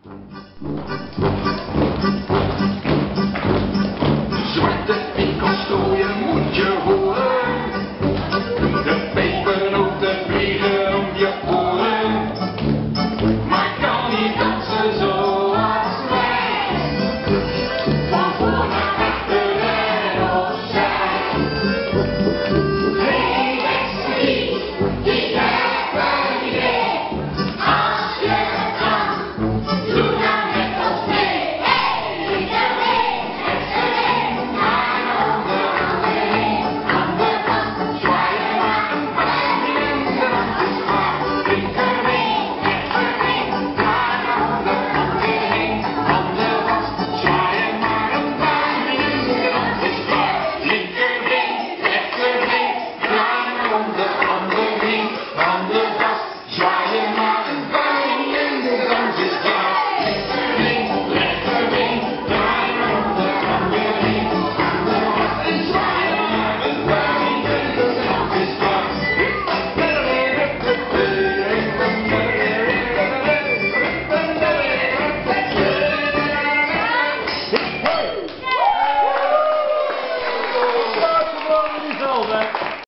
Zwarte pinkelstrooien moet je horen. De pepernoten vliegen om je oren. Maar kan niet dansen zoals wij. Van voor naar achter en opzij. Hey, beste lief, ik heb een idee. Als je het kan, doe